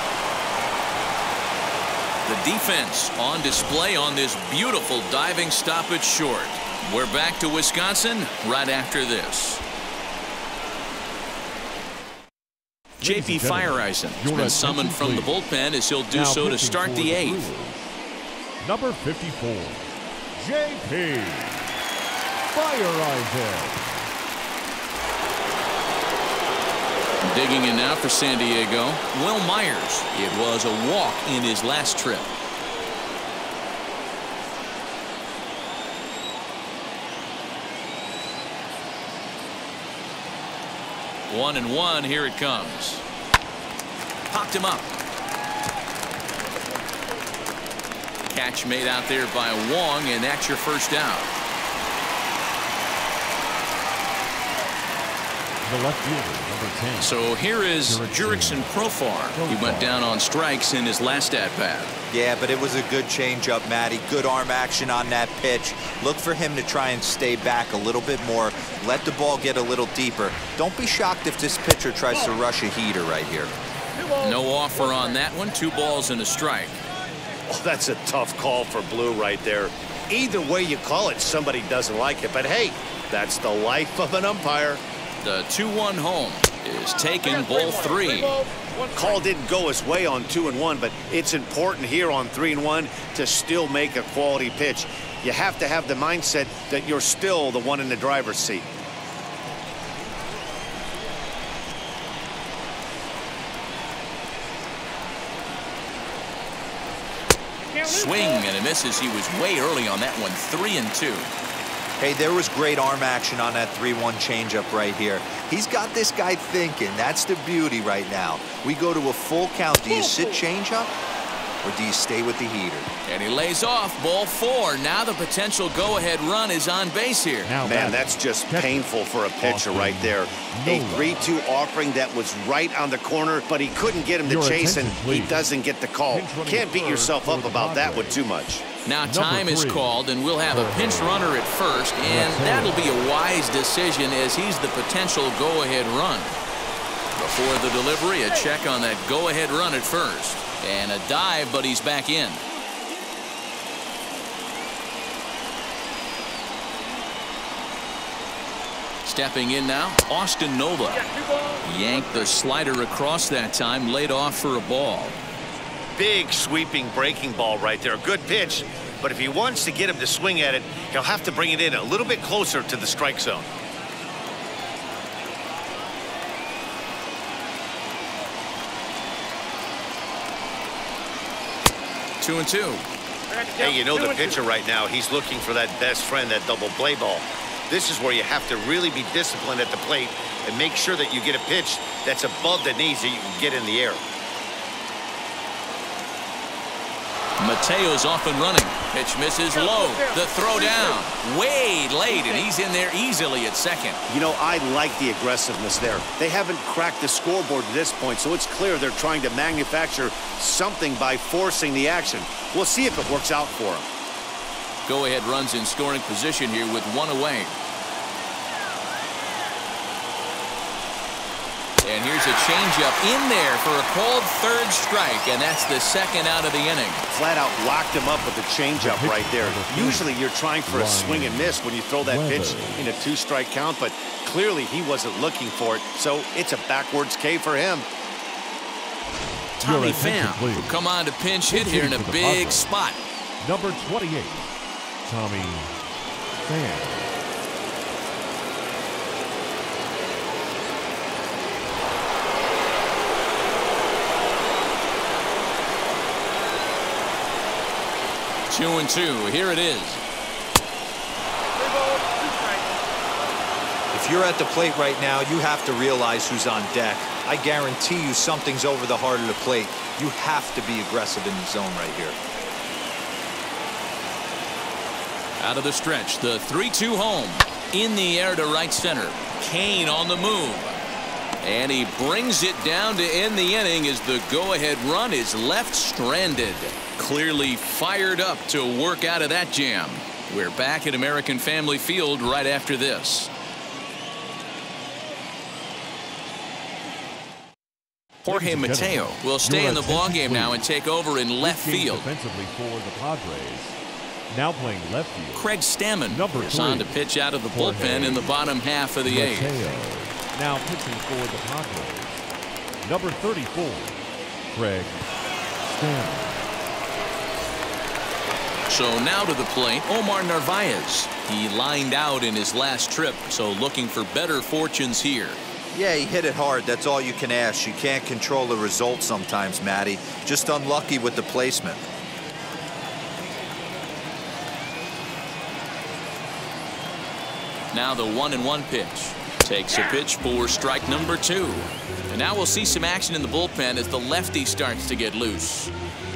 The defense on display on this beautiful diving stoppage short. We're back to Wisconsin right after this. J P Feyereisen has been summoned from the bullpen as he'll do now so to start the eighth. Brewers, number fifty-four, J P Feyereisen. Digging in now for San Diego, Will Myers. It was a walk in his last trip. One and one, here it comes. Popped him up. Catch made out there by Wong, and that's your first out. The left fielder, number ten. So here is Jurickson Profar. He went down on strikes in his last at-bat. Yeah, but it was a good changeup, Matty. Good arm action on that pitch. Look for him to try and stay back a little bit more. Let the ball get a little deeper. Don't be shocked if this pitcher tries to rush a heater right here. No offer on that one. Two balls and a strike. Oh, that's a tough call for Blue right there. Either way you call it, somebody doesn't like it. But hey, that's the life of an umpire. The two one home is taken, ball three. Call didn't go his way on two and one, but it's important here on three and one to still make a quality pitch. You have to have the mindset that you're still the one in the driver's seat. Swing and a misses. He was way early on that one. Three and two. Hey, there was great arm action on that three one changeup right here. He's got this guy thinking. That's the beauty right now. We go to a full count. Do you sit changeup or do you stay with the heater? And he lays off, ball four. Now the potential go-ahead run is on base here. Now, man, that's just painful for a pitcher right there. A three two offering that was right on the corner, but he couldn't get him to chase, and he doesn't get the call. Can't beat yourself up about that one too much. Now time is called, and we'll have a pinch runner at first, and that'll be a wise decision as he's the potential go-ahead run. Before the delivery, a check on that go-ahead run at first. And a dive, but he's back in. Stepping in now, Austin Nova. Yanked the slider across that time, laid off for a ball. Big sweeping breaking ball right there. Good pitch, but if he wants to get him to swing at it, he'll have to bring it in a little bit closer to the strike zone. Two and two. Hey, you know the pitcher right now, he's looking for that best friend, that double play ball. This is where you have to really be disciplined at the plate and make sure that you get a pitch that's above the knees that you can get in the air. Mateo's off and running. Pitch misses low. The throw down. Way late, and he's in there easily at second. You know, I like the aggressiveness there. They haven't cracked the scoreboard to this point, so it's clear they're trying to manufacture something by forcing the action. We'll see if it works out for them. Go-ahead runs in scoring position here with one away. And here's a changeup in there for a called third strike, and that's the second out of the inning. Flat out locked him up with the changeup right there. Usually you're trying for a swing and miss when you throw that pitch in a two-strike count, but clearly he wasn't looking for it, so it's a backwards K for him. Tommy Pham will come on to pinch hit here in a big spot. Number twenty-eight, Tommy Pham. Two and two. Here it is. If you're at the plate right now, you have to realize who's on deck. I guarantee you something's over the heart of the plate. You have to be aggressive in the zone right here. Out of the stretch, the three two home. In the air to right center. Kane on the move. And he brings it down to end the inning as the go-ahead run is left stranded. Clearly fired up to work out of that jam. We're back at American Family Field right after this. Jorge Mateo will stay in the ballgame now and take over in left field. Defensively for the Padres. Now playing left field. Craig Stammen Number is on to pitch out of the bullpen in the bottom half of the eighth. Now pitching for the Padres. Number thirty-four, Craig Stammen. So now to the plate, Omar Narvaez. He lined out in his last trip, so looking for better fortunes here. Yeah, he hit it hard. That's all you can ask. You can't control the result sometimes, Matty. Just unlucky with the placement. Now the one and one pitch. Takes a pitch for strike number two. And now we'll see some action in the bullpen as the lefty starts to get loose.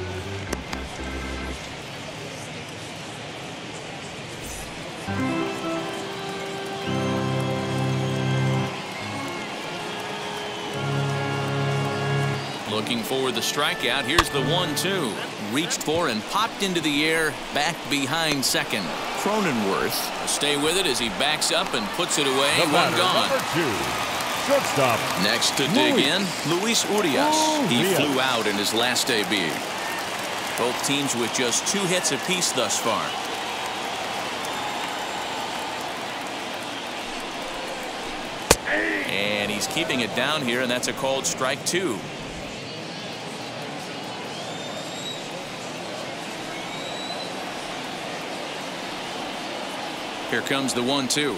Looking for the strikeout. Here's the one two. Reached for and popped into the air back behind second. Cronenworth will stay with it as he backs up and puts it away. The One batter, gone. Number two, shortstop. Next to dig in, Luis Urias. He Urias. flew out in his last A B. Both teams with just two hits apiece thus far. And he's keeping it down here, and that's a called strike two. Here comes the one two.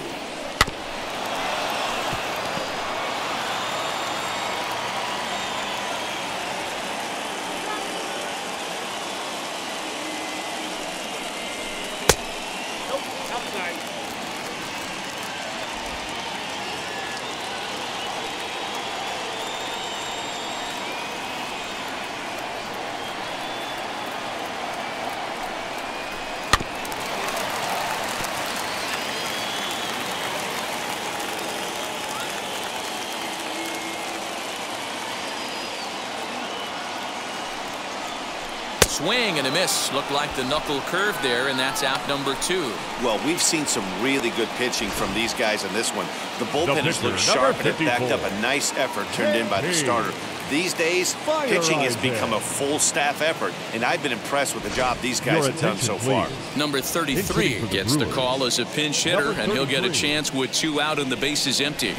swing and a miss. Looked like the knuckle curve there, and that's out number two. Well, we've seen some really good pitching from these guys in this one. The bullpenners look sharp and it backed up a nice effort turned in by the starter. These days, pitching has become a full staff effort, and I've been impressed with the job these guys have done so far. Number thirty-three gets the call as a pinch hitter, and he'll get a chance with two out and the bases empty.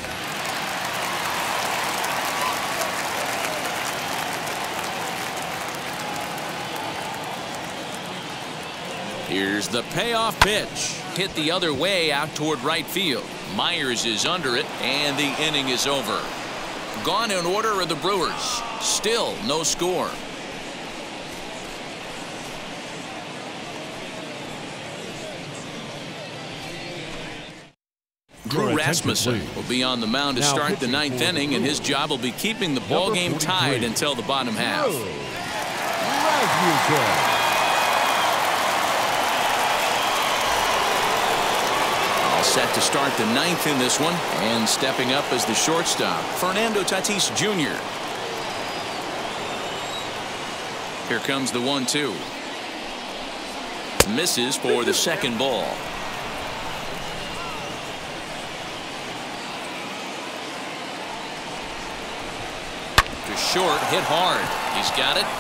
Here's the payoff pitch. Hit the other way out toward right field. Myers is under it, and the inning is over. Gone in order are the Brewers. Still no score. Drew Rasmussen will be on the mound to start the ninth inning, and his job will be keeping the ball game tied until the bottom half. All set to start the ninth in this one, and stepping up as the shortstop, Fernando Tatis Junior Here comes the one two. Misses for the second ball. To short, hit hard. He's got it.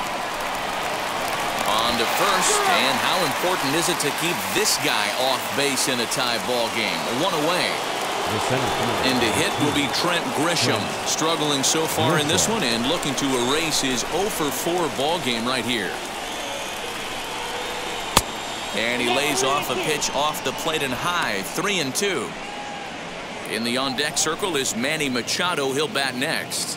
On to first, and how important is it to keep this guy off base in a tie ball game? One away. In to hit will be Trent Grisham, struggling so far in this one and looking to erase his oh for four ball game right here. And he lays off a pitch off the plate and high, three and two. In the on deck circle is Manny Machado. He'll bat next.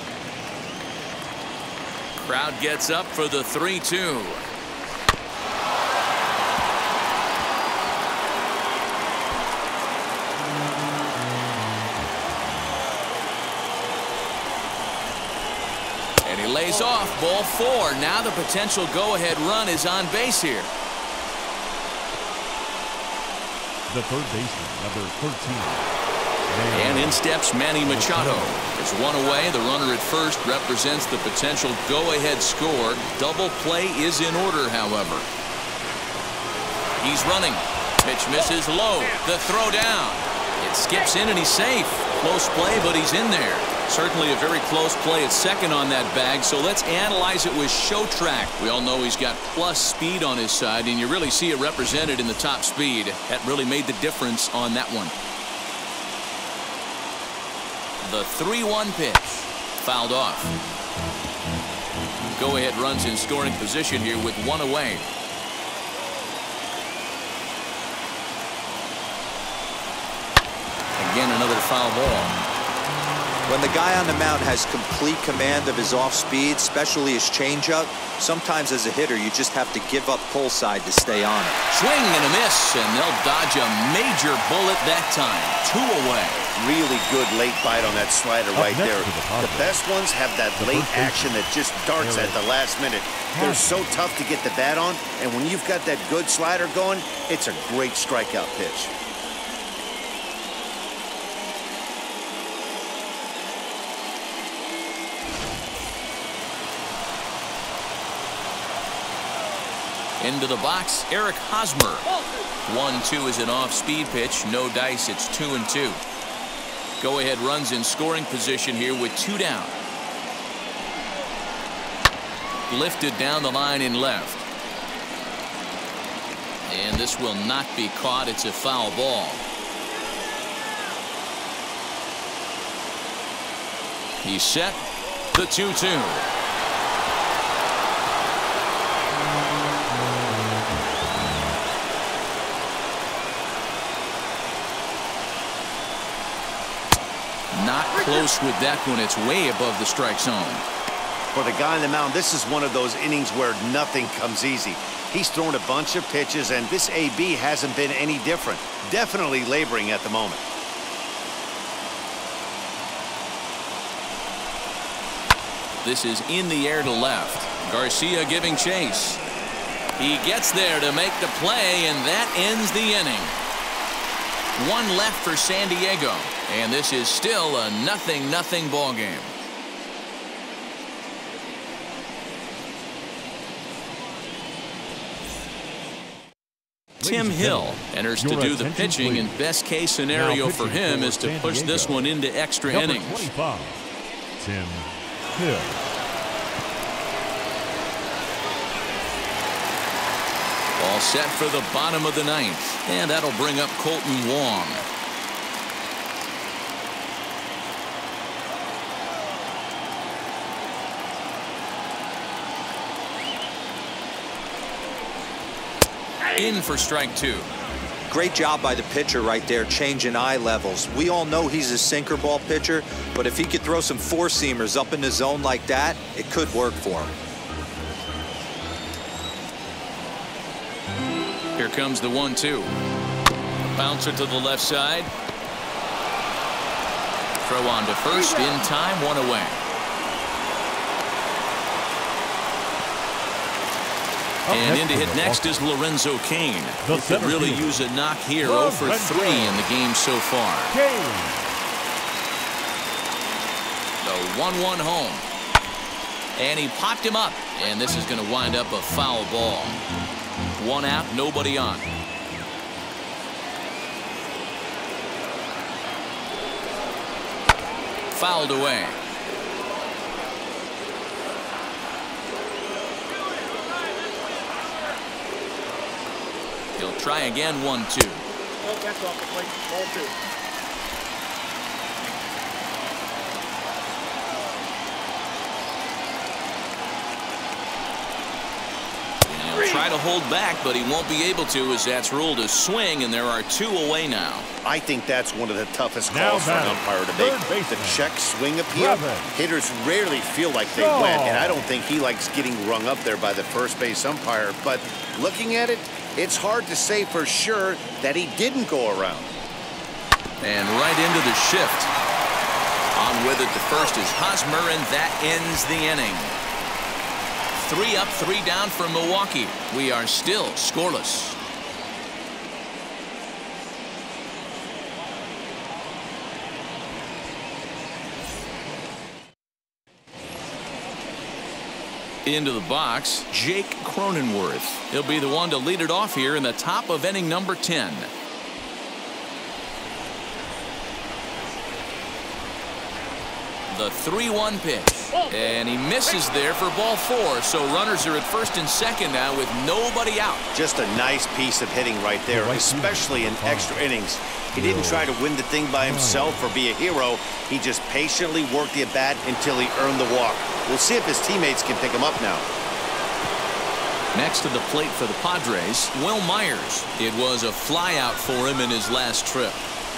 Crowd gets up for the three two. And he lays off, ball four. Now the potential go-ahead run is on base here. The third baseman, number thirteen. And in steps Manny Machado. There's one away. The runner at first represents the potential go-ahead score. Double play is in order, however. He's running. Pitch misses low. The throw down. It skips in and he's safe. Close play, but he's in there. Certainly a very close play at second on that bag, so let's analyze it with Showtrack. We all know he's got plus speed on his side, and you really see it represented in the top speed. That really made the difference on that one. The three one pitch. Fouled off. Go-ahead runs in scoring position here with one away. Again, another foul ball. When the guy on the mound has complete command of his off-speed, especially his changeup, sometimes as a hitter you just have to give up pull side to stay on it. Swing and a miss, and they'll dodge a major bullet that time. Two away. Really good late bite on that slider right there. The best ones have that late action that just darts at the last minute. They're so tough to get the bat on, and when you've got that good slider going, it's a great strikeout pitch. Into the box, Eric Hosmer. one two is an off-speed pitch. No dice. It's two and two. Go-ahead runs in scoring position here with two down. Lifted down the line in left. And this will not be caught. It's a foul ball. He's set. The two two. Not close with that one. It's way above the strike zone. For the guy on the mound, this is one of those innings where nothing comes easy. He's thrown a bunch of pitches, and this A B hasn't been any different. Definitely laboring at the moment. This is in the air to left. Garcia giving chase. He gets there to make the play, and that ends the inning. One left for San Diego, and this is still a nothing nothing ball game. Tim Hill enters to do the pitching, and best case scenario for him is to push this one into extra innings. twenty-five, Tim Hill. All set for the bottom of the ninth, and that'll bring up Colton Wong. In for strike two. Great job by the pitcher right there, changing eye levels. We all know he's a sinker ball pitcher, but if he could throw some four-seamers up in the zone like that, it could work for him. Here comes the one two. Bouncer to the left side. Throw on to first in time, one away. And in to hit next is Lorenzo Cain. He could really use a knock here. oh for three in the game so far. The one one home. And he popped him up. And this is going to wind up a foul ball. One out, nobody on. Fouled away. He'll try again, one two. Oh, that's off the plate. Ball two. He'll try to hold back, but he won't be able to, as that's ruled a swing, and there are two away now. I think that's one of the toughest calls for an umpire to make. The check swing appeal. Hitters rarely feel like they went, and I don't think he likes getting rung up there by the first base umpire. But looking at it, it's hard to say for sure that he didn't go around. And right into the shift. On with it to first is Hosmer, and that ends the inning. Three up, three down for Milwaukee. We are still scoreless. Into the box, Jake Cronenworth. He'll be the one to lead it off here in the top of inning number ten. The three one pitch. And he misses there for ball four. So runners are at first and second now with nobody out. Just a nice piece of hitting right there, especially in extra innings. He didn't try to win the thing by himself or be a hero. He just patiently worked the at-bat until he earned the walk. We'll see if his teammates can pick him up now. Next to the plate for the Padres, Will Myers. It was a flyout for him in his last trip.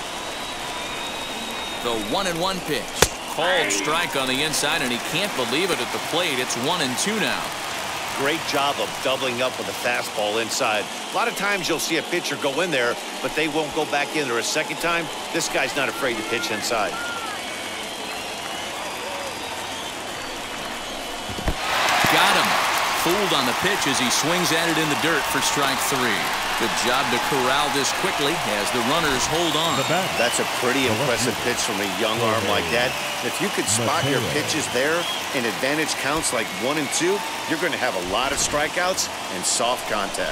The one and one pitch. Called strike on the inside, and he can't believe it at the plate. It's one and two now. Great job of doubling up with a fastball inside. A lot of times you'll see a pitcher go in there, but they won't go back in there a second time. This guy's not afraid to pitch inside. Got him. Fooled on the pitch as he swings at it in the dirt for strike three. Good job to corral this quickly as the runners hold on. That's a pretty impressive pitch from a young arm like that. If you could spot your pitches there in advantage counts like one and two, you're going to have a lot of strikeouts and soft contact.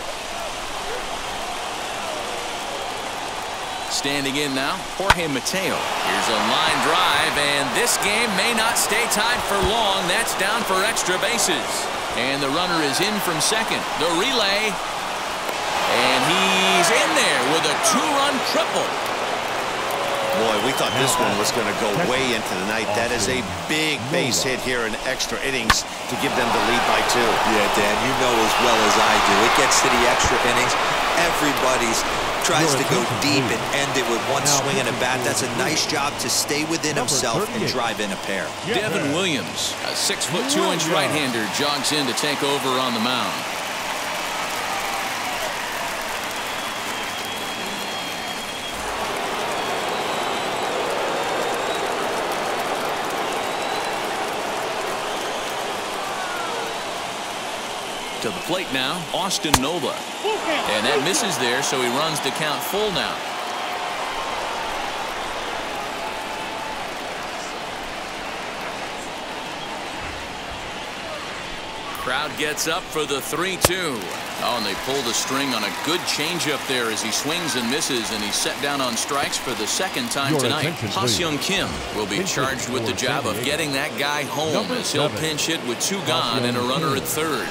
Standing in now, Jorge Mateo. Here's a line drive, and this game may not stay tied for long. That's down for extra bases. And the runner is in from second. The relay. And he's in there with a two-run triple. Boy, we thought this one was going to go way into the night. That is a big base hit here in extra innings to give them the lead by two. Yeah, Dan, you know as well as I do. It gets to the extra innings. Everybody's tries to go deep and end it with one swing and a bat. That's a nice job to stay within himself and drive in a pair. Devin Williams, a six foot two inch right-hander, jogs in to take over on the mound. To the plate now, Austin Nola. And that misses there, so he runs the count full now. Crowd gets up for the three two. Oh, and they pull the string on a good changeup there as he swings and misses, and he's set down on strikes for the second time Your tonight. attention, Ha-Seong Kim will be Pinch charged hit with the for job San of Diego. getting that guy home Number as he'll seven. pinch hit with two gone and a Ha-Seong runner Kim. at third.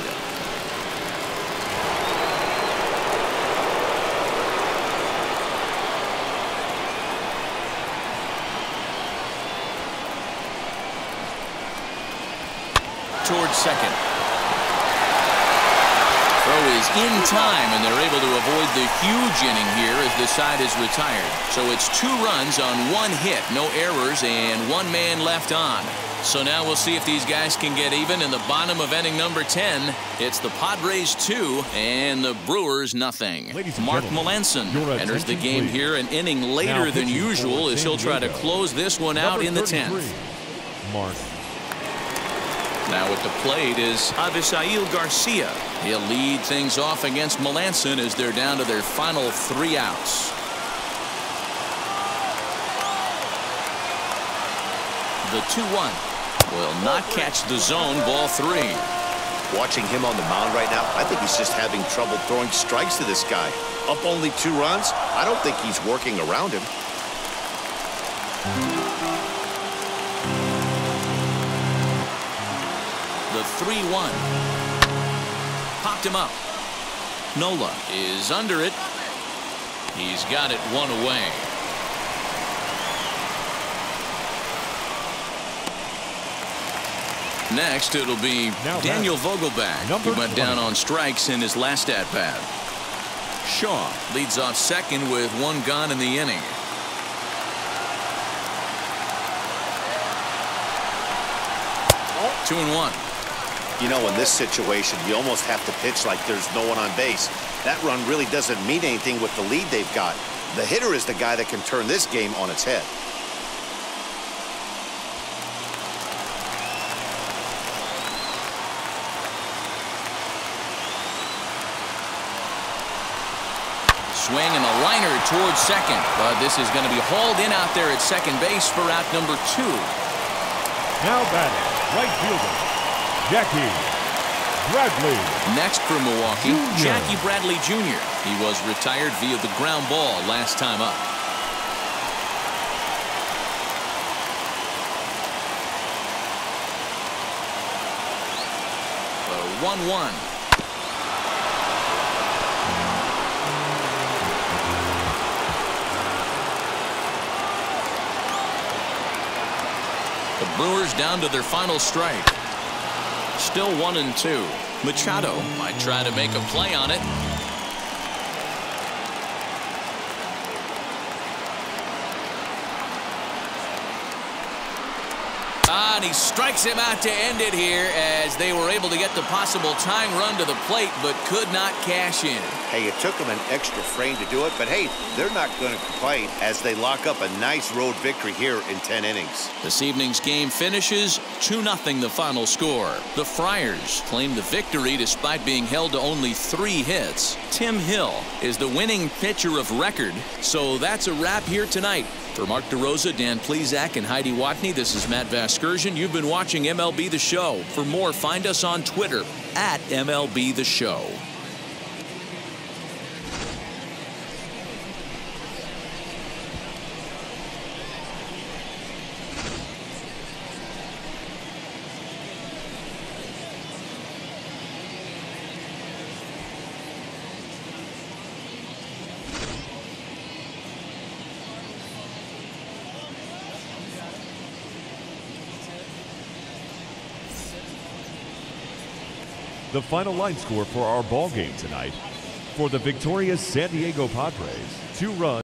Towards second. Throw is in time, and they're able to avoid the huge inning here as the side is retired. So it's two runs on one hit, no errors, and one man left on. So now we'll see if these guys can get even in the bottom of inning number ten. It's the Padres two and the Brewers nothing. Ladies and Mark gentlemen, Melancon your enters the attention, game please. here an inning Now later than pitching usual for as he'll San try to Diego. close this one out Number in the thirty-three, tenth. Mark. Now at the plate is Avisail Garcia. He'll lead things off against Melancon as they're down to their final three outs. The two one will not catch the zone, ball three. Watching him on the mound right now, I think he's just having trouble throwing strikes to this guy. Up only two runs, I don't think he's working around him. The three one. Popped him up. Nola is under it. He's got it one away. Next, it'll be Now Daniel back. Vogelbach. Number He went down twenty. on strikes in his last at-bat. Shaw leads off second with one gone in the inning. Two and one. You know, in this situation, you almost have to pitch like there's no one on base. That run really doesn't mean anything with the lead they've got. The hitter is the guy that can turn this game on its head. Swing and a liner towards second, but this is going to be hauled in out there at second base for out number two. Now batting, right fielder, Jackie Bradley. Next for Milwaukee, Junior Jackie Bradley Junior He was retired via the ground ball last time up. The one one. The Brewers down to their final strike. Still one and two. Machado might try to make a play on it. Ah, and he strikes him out to end it here as they were able to get the possible tying run to the plate but could not cash in. Hey, it took them an extra frame to do it, but hey, they're not going to complain as they lock up a nice road victory here in ten innings. This evening's game finishes two nothing the final score. The Friars claim the victory despite being held to only three hits. Tim Hill is the winning pitcher of record. So that's a wrap here tonight. For Mark DeRosa, Dan Plesac, and Heidi Watney, this is Matt Vasgersian. You've been watching M L B The Show. For more, find us on Twitter at M L B The Show. The final line score for our ball game tonight. For the victorious San Diego Padres, two runs.